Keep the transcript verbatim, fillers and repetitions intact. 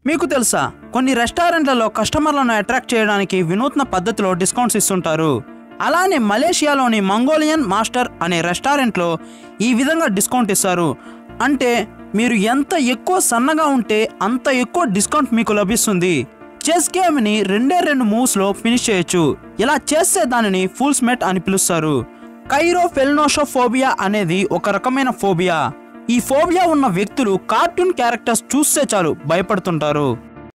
మీకు తెలుసా, కొన్ని రెస్టారెంట్లలో కస్టమర్లను అట్రాక్ట్ చేయడానికి వినూత్న పద్ధతిలో డిస్కౌంట్స్ ఇస్తుంటారు. అలానే మలేషియాలోని మంగోలియన్ మాస్టర్ అనే రెస్టారెంట్లో ఈ విధంగా డిస్కౌంట్ ఇస్తారు. అంటే మీరు ఎంత ఎక్కువ సన్నగా ఉంటే అంత ఎక్కువ డిస్కౌంట్ మీకు లభిస్తుంది. చెస్ గేమ్ని రెండే రెండు మూవ్స్లో ఫినిష్ చేయొచ్చు. ఇలా చేస్తే దానిని ఫూల్స్ మెట్ అని పిలుస్తారు. కైరోఫెల్నోషోఫోబియా అనేది ఒక రకమైన ఫోబియా. ఈ ఫోబియా ఉన్న వ్యక్తులు కార్టూన్ క్యారెక్టర్స్ చూస్తే చాలు భయపడుతుంటారు.